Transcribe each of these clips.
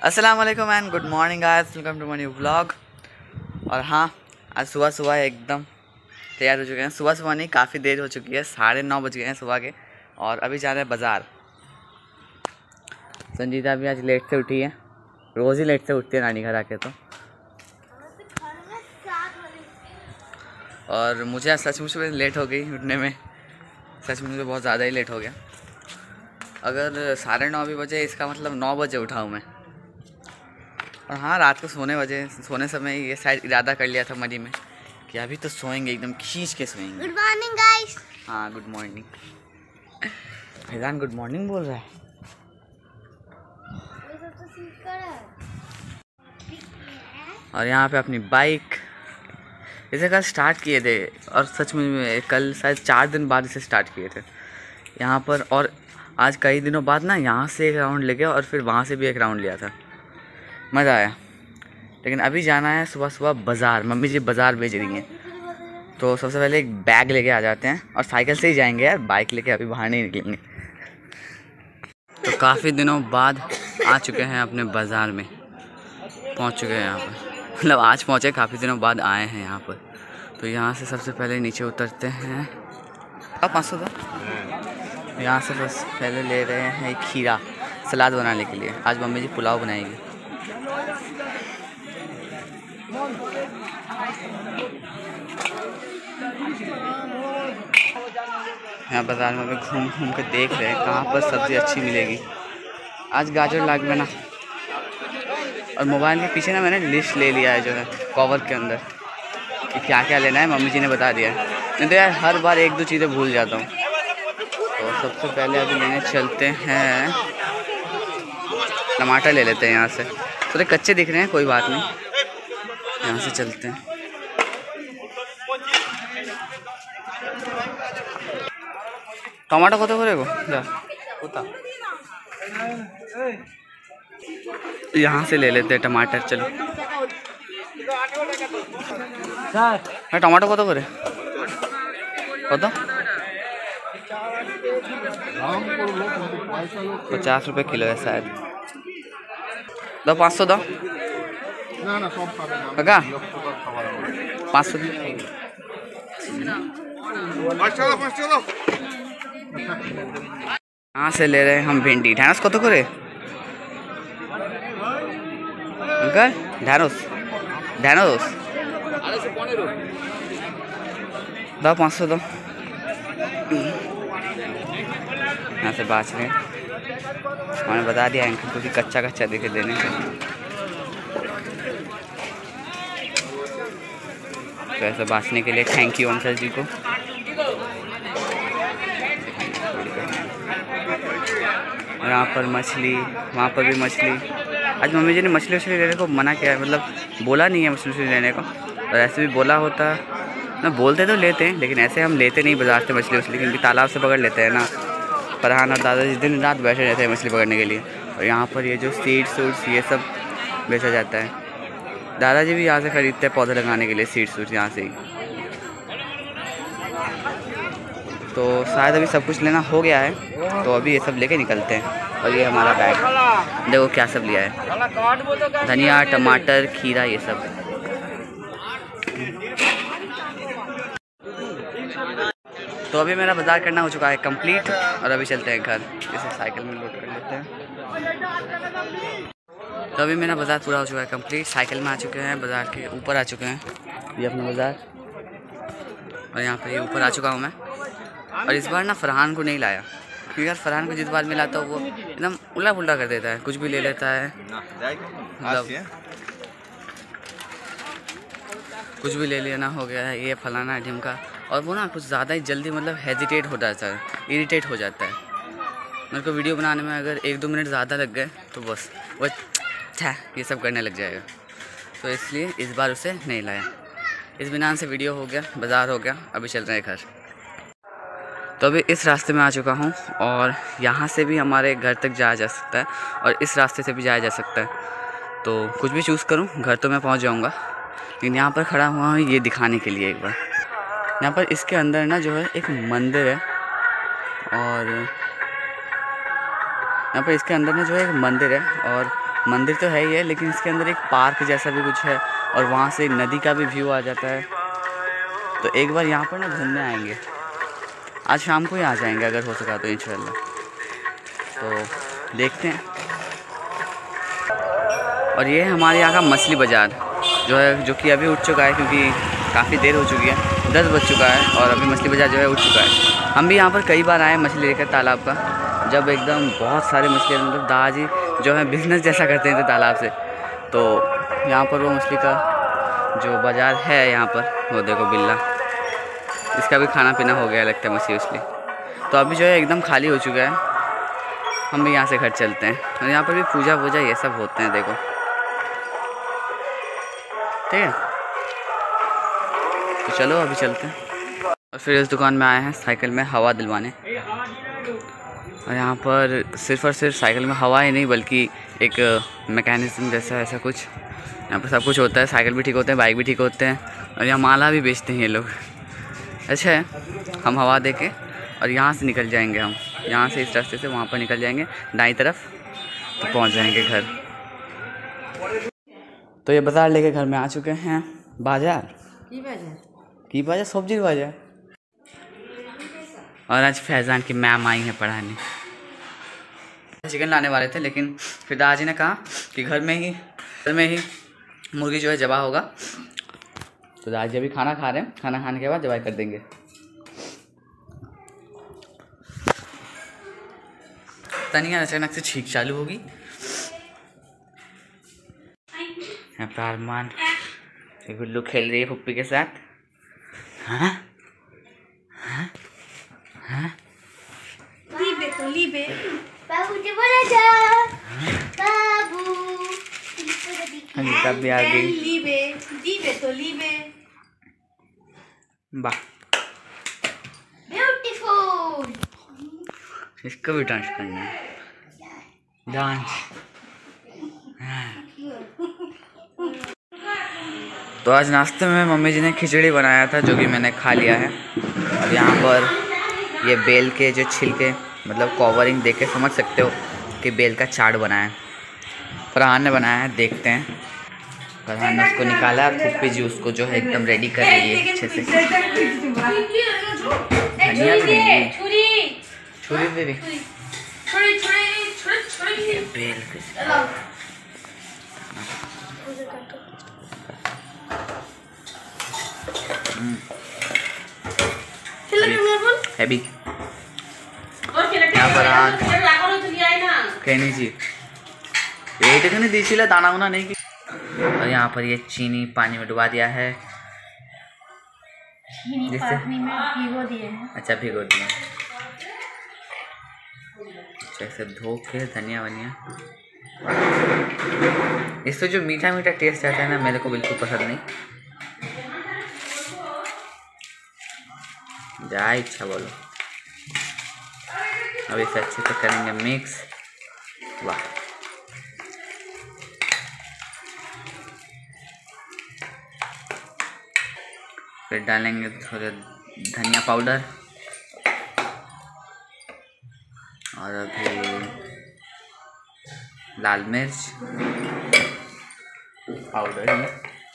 अस्सलाम वालेकुम and good morning guys, welcome to my new vlog. और हाँ, आज सुबह सुबह एकदम तैयार हो चुके हैं। सुबह सुबह नहीं, काफ़ी देर हो चुकी है, 9:30 बज गए हैं सुबह के। और अभी जा रहे हैं बाज़ार। संजीता भी आज लेट से उठी है, रोज़ ही लेट से उठती है नानी घर आके तो। और मुझे सचमुच में लेट हो गई उठने में, सच में मुझे बहुत ज़्यादा ही लेट हो गया। अगर 9:30 भी बजे, इसका मतलब 9 बजे उठा हूँ मैं। और हाँ, रात को सोने समय ये शायद इरादा कर लिया था मनी में कि अभी तो सोएंगे, एकदम खींच के सोएंगे। Good morning guys. हाँ, good morning. Faizan good morning बोल रहा है। और यहाँ पे अपनी बाइक इसे कल स्टार्ट किए थे, और सच में कल शायद 4 दिन बाद इसे स्टार्ट किए थे यहाँ पर। और आज कई दिनों बाद ना यहाँ से एक राउंड ले गया और फिर वहाँ से भी एक राउंड लिया था, मज़ा आया। लेकिन अभी जाना है सुबह सुबह बाज़ार, मम्मी जी बाज़ार भेज रही हैं। तो सबसे पहले एक बैग लेके आ जाते हैं, और साइकिल से ही जाएंगे यार, बाइक लेके अभी बाहर नहीं निकलेंगे। तो काफ़ी दिनों बाद आ चुके हैं अपने बाज़ार में, पहुंच चुके हैं यहाँ पर। मतलब आज पहुँचे, काफ़ी दिनों बाद आए हैं यहाँ पर। तो यहाँ से सबसे पहले नीचे उतरते हैं। अब 500 था। यहाँ से बस पहले ले रहे हैं खीरा सलाद बनाने के लिए। आज मम्मी जी पुलाव बनाएगी। यहाँ बाज़ार में अभी घूम घूम के देख रहे हैं कहाँ पर सब्ज़ी अच्छी मिलेगी। आज गाजर लाग में ना, और मोबाइल के पीछे ना मैंने लिस्ट ले लिया है जो है कवर के अंदर कि क्या क्या लेना है, मम्मी जी ने बता दिया है। नहीं तो यार हर बार 1-2 चीज़ें भूल जाता हूँ। तो सबसे पहले अभी लेने चलते हैं, टमाटर ले लेते हैं यहाँ से। थोड़े कच्चे दिख रहे हैं, कोई बात नहीं, यहाँ से चलते हैं। टमाटर कत करे गो जा, यहाँ से ले लेते हैं टमाटर। चलो हाँ, टमाटर कत करे, कत 50 रुपये किलो है शायद। दो 500 दो काका, 500 यहाँ से ले रहे हैं हम भिंडी। ढ्यानस कत करे अंकल? ढ्यानस ढ्यानस दो 500 दो। यहाँ से बाँच रहे हैं, मैंने बता दिया अंकल को कि कच्चा कच्चा देखे देने से। तो ऐसे बाँचने के लिए थैंक यू अंकल जी को। यहाँ पर मछली, वहाँ पर भी मछली। आज मम्मी जी ने मछली वछली लेने को मना किया है, मतलब बोला नहीं है मछली वछली लेने को। और ऐसे भी बोला होता ना, बोलते तो लेते हैं, लेकिन ऐसे हम लेते नहीं बाज़ार से मछली वछली, क्योंकि तालाब से पकड़ लेते हैं ना। फरहान और दादाजी दिन रात बैठे रहते हैं मछली पकड़ने के लिए। और यहाँ पर ये जो सीड्स ये सब बेचा जाता है। दादाजी भी यहाँ से ख़रीदते हैं पौधे लगाने के लिए, सीड्स यहाँ से ही। तो शायद अभी सब कुछ लेना हो गया है, तो अभी ये सब लेके निकलते हैं। और ये हमारा बैग, देखो क्या सब लिया है, धनिया, टमाटर, खीरा, ये सब। तो अभी मेरा बाज़ार करना हो चुका है कंप्लीट, और अभी चलते हैं घर। इसे साइकिल में लोड कर लेते हैं। तो अभी मेरा बाज़ार पूरा हो चुका है कंप्लीट, साइकिल में आ चुके हैं, बाज़ार के ऊपर आ चुके हैं, ये अपना बाज़ार। और यहाँ पर ये ऊपर आ चुका हूँ मैं। और इस बार ना फरहान को नहीं लाया, क्योंकि यार फरहान को जिस बार में लाता हूँ वो एकदम उल्टा पुल्टा कर देता है, कुछ भी ले लेता है, मतलब कुछ भी ले लेना हो गया है, ये फलाना ढिमका। और वो ना कुछ ज़्यादा ही जल्दी मतलब हेजिटेट हो जाता है, इरिटेट हो जाता है। मेरे को वीडियो बनाने में अगर 1-2 मिनट ज़्यादा लग गए तो बस वो ये सब करने लग जाएगा। तो इसलिए इस बार उसे नहीं लाया। इस बिना से वीडियो हो गया, बाज़ार हो गया, अभी चल रहे हैं घर। तो अभी इस रास्ते में आ चुका हूँ, और यहाँ से भी हमारे घर तक जाया जा सकता है, और इस रास्ते से भी जाया जा सकता है। तो कुछ भी चूज़ करूँ, घर तो मैं पहुँच जाऊँगा, लेकिन यहाँ पर खड़ा हुआ हूँ ये दिखाने के लिए एक बार। यहाँ पर इसके अंदर ना जो है एक मंदिर है, और यहाँ पर इसके अंदर ना जो है एक मंदिर है, और मंदिर तो है ही है, लेकिन इसके अंदर एक पार्क जैसा भी कुछ है और वहाँ से नदी का भी व्यू आ जाता है। तो एक बार यहाँ पर ना घूमने आएंगे, आज शाम को ही आ जाएंगे अगर हो सका तो इंशाल्लाह। तो देखते हैं। और ये हमारे यहाँ का मछली बाज़ार जो है, जो कि अभी उठ चुका है क्योंकि काफ़ी देर हो चुकी है, 10 बज चुका है और अभी मछली बाज़ार जो है उठ चुका है। हम भी यहाँ पर कई बार आए मछली लेकर तालाब का, जब एकदम बहुत सारे मछली, मतलब दादाजी जो है बिज़नेस जैसा करते हैं तालाब से, तो यहाँ पर वो मछली का जो बाज़ार है यहाँ पर, वो देखो बिल्ला, इसका भी खाना पीना हो गया लगता है मछली उछली। तो अभी जो है एकदम खाली हो चुका है, हम भी यहाँ से घर चलते हैं। और यहाँ पर भी पूजा वूजा ये सब होते हैं, देखो ठीक है। तो चलो अभी चलते हैं। और फिर इस दुकान में आए हैं साइकिल में हवा दिलवाने। और यहाँ पर सिर्फ़ और सिर्फ साइकिल में हवा ही नहीं, बल्कि एक मैकेनिज्म जैसा ऐसा कुछ यहाँ पर सब कुछ होता है। साइकिल भी ठीक होते हैं, बाइक भी ठीक होते हैं, और यहाँ माला भी बेचते हैं ये लोग। अच्छा है, हम हवा दे के और यहाँ से निकल जाएंगे। हम यहाँ से इस रास्ते से वहाँ पर निकल जाएंगे दाईं तरफ, तो पहुँच जाएंगे घर। तो ये बाज़ार लेके घर में आ चुके हैं। बाज़ार की बाज़ार सब्जी बाज़ार। और आज फैज़ान की मैम आई हैं पढ़ाने। चिकन लाने वाले थे, लेकिन फिर दादाजी ने कहा कि घर में ही मुर्गी जो है ज़बा होगा। तो दादाजी अभी खाना खा रहे हैं, खाना खाने के बाद ज़बाई कर देंगे। तनिया अचानक से छींक चालू होगी। अरमान गुल्लू खेल रही है पप्पी के साथ। हाँ हाँ हाँ, लीबे बाबू जी बोला जा बाबू तब भी आ गई। लीबे वाह, ब्यूटीफुल। इसको भी डांस करना है, डांस। तो आज नाश्ते में मम्मी जी ने खिचड़ी बनाया था, जो कि मैंने खा लिया है। और यहाँ पर ये बेल के जो छिलके, मतलब कवरिंग देख के समझ सकते हो कि बेल का चाट बनाया है। फरहान ने बनाया है, देखते हैं। फरहान ने उसको निकाला, फुप्पी जी उसको जो है एकदम रेडी कर रही है अच्छे से। धनिया भी नहीं, छुरी दे दी। बेल हैवी कहनी जी ये दीजिए दाना उना नहीं की। और यहाँ पर ये चीनी पानी में डुबा दिया है, पानी में भिगो दिए हैं। अच्छा भिगो दिया, जैसे धो के धनिया वनिया। इससे जो मीठा मीठा टेस्ट आता है ना, मेरे को बिल्कुल पसंद नहीं। जा इच्छा बोलो। अब इसे अच्छे से करेंगे मिक्स। वाह, फिर डालेंगे थोड़ा धनिया पाउडर और अभी लाल मिर्च पाउडर,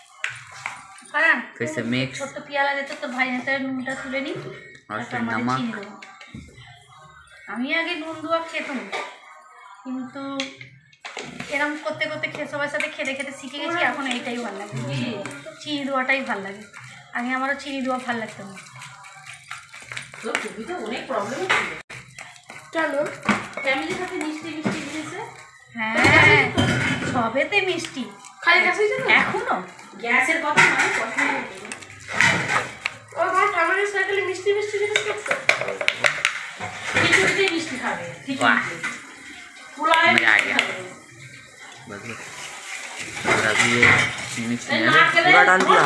फिर से मिक्स। छोटा पियाला देते तो भाई हाथे নুনটা তুলে নি और फिर नमक। আমি আগে নুন দেওয়া খেতাম, কিন্তু এরকম করতে করতে সবার সাথে খেতে খেতে শিখে গেছি। এখন এইটাই ভালো লাগে, চিনি দেওয়াটাই ভালো লাগে। আগে আমারও চিনি দেওয়া ভালো লাগতো না। অনেক প্রবলেম ছিল চলো ফ্যামিলির সাথে মিষ্টি মিষ্টি জিনিসে। হ্যাঁ সবেতে মিষ্টি খালি কাছে এখনো গ্যাসের কথা নয়, পছন্দ ও ভাই ফ্যামিলির সাথে মিষ্টি মিষ্টি জিনিস খাচ্ছে, খিচুড়িতে মিষ্টি খাবে, খিচুড়ি পোলাও में आ गया। और अभी ये चीनी पूरा डाल दिया।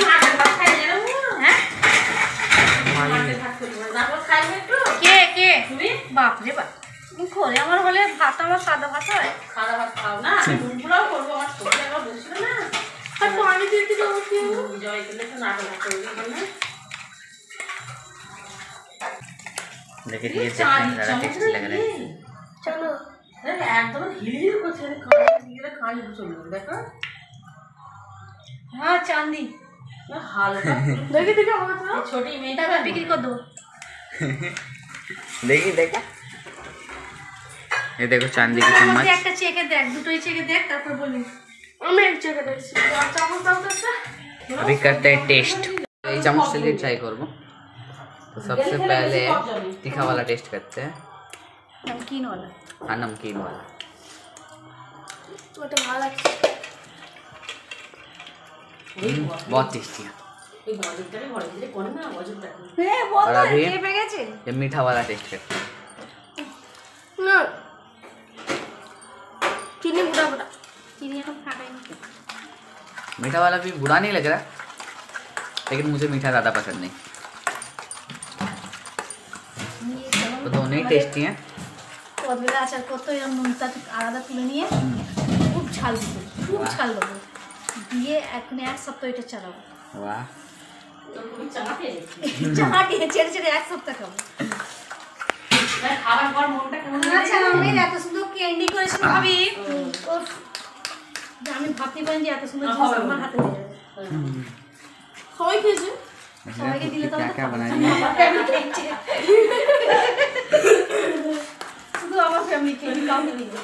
কে বাপ রে বাপ, ঘরে আমার হলে ভাত, আমার সাদা ভাত হয়। সাদা ভাত খাও না, পোলাও করবো। আমার ছোট একবার বলছিল না, আর পানি দিয়ে দিতে হবে কি জয় করলে তো নাটক করবে না। देखिए ये ज़्यादा टेस्टी लग रहा है। चलो একদম হিল করছে, কানে কানে চলে দেখো। हाँ चांदी হালকা দেখি দেখি আমার তো ছোটি মেয়েটা বিক্রি করে দেবো। देखी देखा ये देखो चांदी की चम्मच। একটা চেকে দেখ, দুটোই চেকে দেখ তারপর বলি। আমি এক চেকে দেখছি। চামচ দাও তো একটা। अभी करते हैं टेस्ट। ये चम्मच से ट्राई करबो। तो सबसे पहले तीखा वाला टेस्ट करते हैं। नमकीन वाला। हाँ नमकीन वाला। तो तो ভালো লাগছে। बहुत टेस्टी है। और अभी ये पे গেছে ये मीठा वाला टेस्ट करते हैं। ना चीनी बुरा बुरा चीनी हम खा रहे हैं। मीठा वाला भी बुरा नहीं लग रहा, लेकिन मुझे मीठा ज़्यादा पसंद नहीं। तो दोनों ही टेस्टी हैं। কদবেলা আচার করতে এরকম নুনটা আলাদা তুলে নিয়ে খুব ঝাল দিতে, খুব ঝাল দেবো দিয়ে এখন এক সপ্তাহ এটা চালাবো। वाह চাটে ছেড়ে ছেড়ে এক সপ্তাহ খাবো। আচ্ছা আমি এত সুন্দর ক্যান্ডি করেছি ভাবি, আমি ভাবতে পারি যে এত সুন্দর জিনিস আমার হাতে দেবে। সবাই খেয়েছে, সবাইকে দিলে তো क्या क्या बनाया শুধু আমার ফ্যামিলি খেয়ে কাউকে দিলে।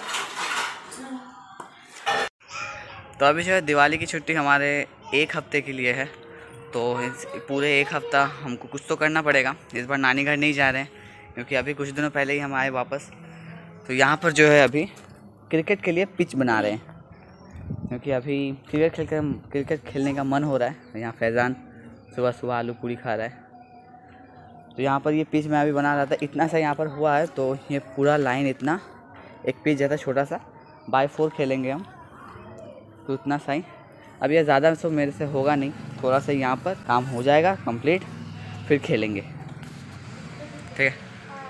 तो अभी जो है दिवाली की छुट्टी हमारे एक हफ्ते के लिए है, तो पूरे एक हफ्ता हमको कुछ तो करना पड़ेगा। इस बार नानी घर नहीं जा रहे हैं क्योंकि अभी कुछ दिनों पहले ही हम आए वापस। तो यहाँ पर जो है अभी क्रिकेट के लिए पिच बना रहे हैं, क्योंकि अभी क्रिकेट खेलने का मन हो रहा है। यहाँ फैज़ान सुबह सुबह आलू पूड़ी खा रहा है। तो यहाँ पर ये पिच मैं अभी बना रहा था, इतना सा यहाँ पर हुआ है। तो ये पूरा लाइन इतना एक पिच जैसा छोटा सा बाय 4 खेलेंगे हम, तो उतना सा ही। अब ये ज़्यादा सो मेरे से होगा नहीं, थोड़ा सा यहाँ पर काम हो जाएगा कंप्लीट, फिर खेलेंगे। ठीक है।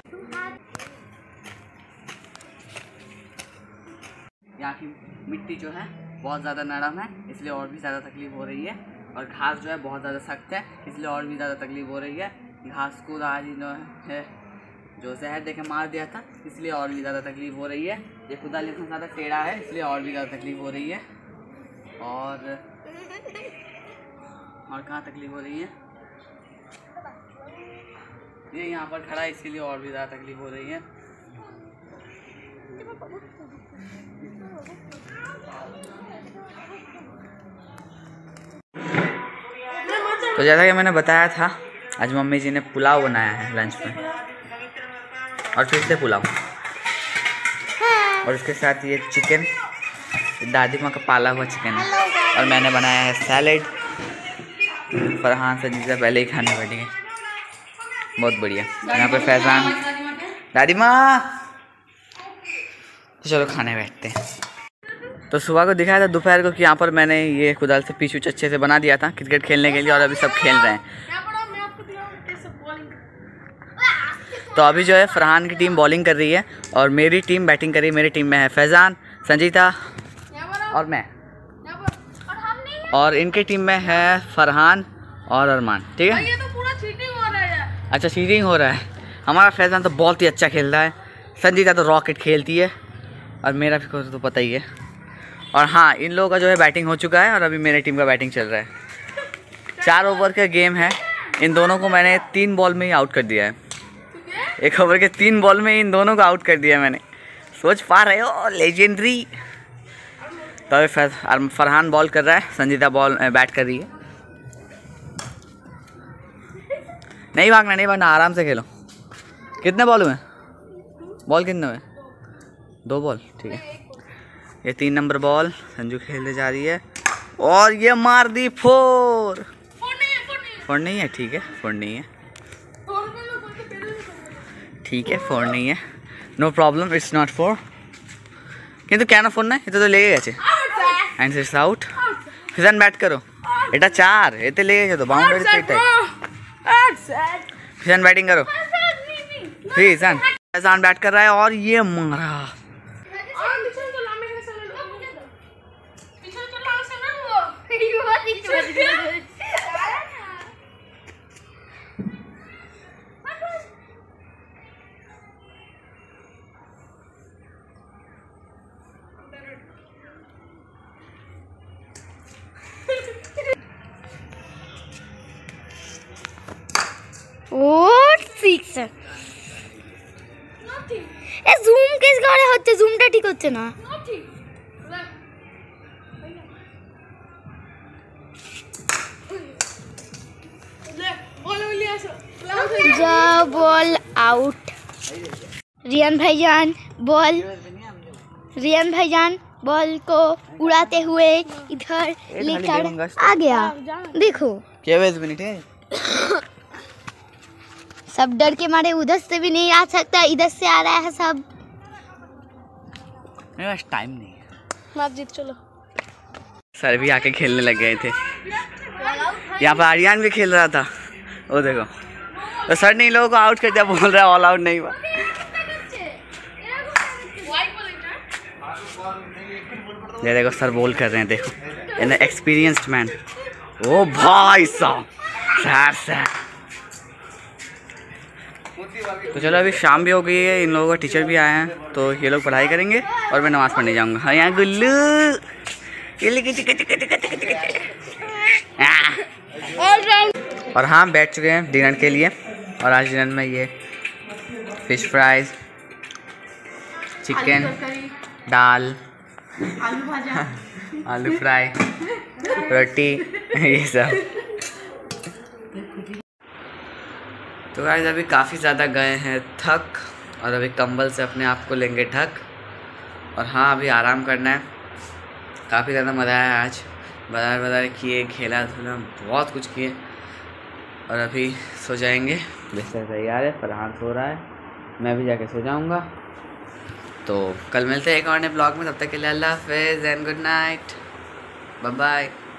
यहाँ की मिट्टी जो है बहुत ज़्यादा नरम है, इसलिए और भी ज़्यादा तकलीफ़ हो रही है। और घास जो है बहुत ज़्यादा सख्त है, इसलिए और भी ज़्यादा तकलीफ़ हो रही है। घास को आज है जो जहर देके मार दिया था, इसलिए और भी ज़्यादा तकलीफ़ हो रही है। ये कुदाल इतना ज़्यादा टेढ़ा है, इसलिए और भी ज़्यादा तकलीफ़ हो रही है। और कहाँ तकलीफ़ हो रही है, ये यहाँ पर खड़ा है, इसीलिए और भी ज़्यादा तकलीफ़ हो रही है। तो जैसा कि मैंने बताया था, आज मम्मी जी ने पुलाव बनाया है लंच में, और फिर से पुलाव, और उसके साथ ये चिकन, दादी माँ का पाला हुआ चिकन है। और मैंने बनाया है सैलेड। फरहान से जिसे पहले ही खाने बैठेंगे, बहुत बढ़िया। यहाँ पे फैज़ान, दादी माँ, तो चलो खाने बैठते हैं। तो सुबह को दिखाया था दोपहर को कि यहाँ पर मैंने ये कुदाल से पीछू अच्छे से बना दिया था क्रिकेट खेलने के लिए, और अभी सब खेल रहे हैं। तो अभी जो है फरहान की टीम बॉलिंग कर रही है और मेरी टीम बैटिंग कर रही है। मेरी टीम में है फैज़ान, संजीता और मैं, और इनके टीम में है फरहान और अरमान। ठीक है। ये तो पूरा चीटिंग हो रहा है। अच्छा चीटिंग हो रहा है। हमारा फैज़ान तो बहुत ही अच्छा खेल रहा है, संजीता तो रॉकेट खेलती है, और मेरा भी तो पता ही है। और हाँ, इन लोगों का जो है बैटिंग हो चुका है, और अभी मेरी टीम का बैटिंग चल रहा है। 4 ओवर का गेम है। इन दोनों को मैंने 3 बॉल में ही आउट कर दिया है। 1 ओवर के 3 बॉल में इन दोनों को आउट कर दिया मैंने। सोच पा रहे हो, लेजेंडरी। तो अभी फरहान बॉल कर रहा है, संजीता बैट कर रही है। नहीं भागना, आराम से खेलो। कितने बॉल हुए? बॉल कितने हुए? 2 बॉल। ठीक है। ये 3 नंबर बॉल संजू खेलने जा रही है, और ये मार दी 4। 4 नहीं है। ठीक है, 4 नहीं है। ठीक है, 4 नहीं है, नो प्रॉब्लम, इट्स नॉट 4। কিন্তু কেন 4 না? এটা তো লেগে গেছে। And it's out. Faizan bat করো। এটা 4, এতে লেগে গেছে তো, বাউন্ডারি তো এটাই। फिजान बैटिंग करो। फिजान बैट कर रहा है, और ये मारा। 6 এ জুম কেস করে হচ্ছে, জুমটা ঠিক হচ্ছে না। जा बॉल आउट। रियान भाईजान बॉल को उड़ाते हुए इधर लेकर आ गया। देखो सब डर के मारे उधर से भी नहीं आ सकता, इधर से आ रहा है सब। मेरे पास टाइम नहीं है। मस्जिद चलो। सर भी आके खेलने लग गए थे। यहाँ पर आर्यन भी खेल रहा था, वो देखो। तो सर ने इन लोगों को आउट कर दिया, बोल रहा है ऑल आउट नहीं हुआ। ये देखो सर बोल कर रहे हैं, देखो इन एक्सपीरियंस्ड मैन। ओ भाई साहब, सर। तो चलो अभी शाम भी हो गई है, इन लोगों का टीचर भी आए हैं, तो ये लोग पढ़ाई करेंगे और मैं नमाज़ पढ़ने जाऊँगा। हाँ यहाँ गुल्लू और हाँ बैठ चुके हैं डिनर के लिए। और आज डिनर में ये फिश फ्राइज, चिकन, दाल, आलू फ्राई, रोटी, ये सब। तो गाइस अभी काफ़ी ज़्यादा गए हैं थक, और अभी कंबल से अपने आप को लेंगे ढक। और हाँ अभी आराम करना है। काफ़ी ज़्यादा मज़ा आया आज, बाजार किए, खेला धूला, बहुत कुछ किए। और अभी सो जाएंगे। बिस्तर तैयार है, फरहान सो रहा है, मैं भी जाके सो जाऊंगा। तो कल मिलते हैं एक और नए ब्लॉग में, तब तक के लिए अल्लाह हाफ़िज़ and good night, bye bye.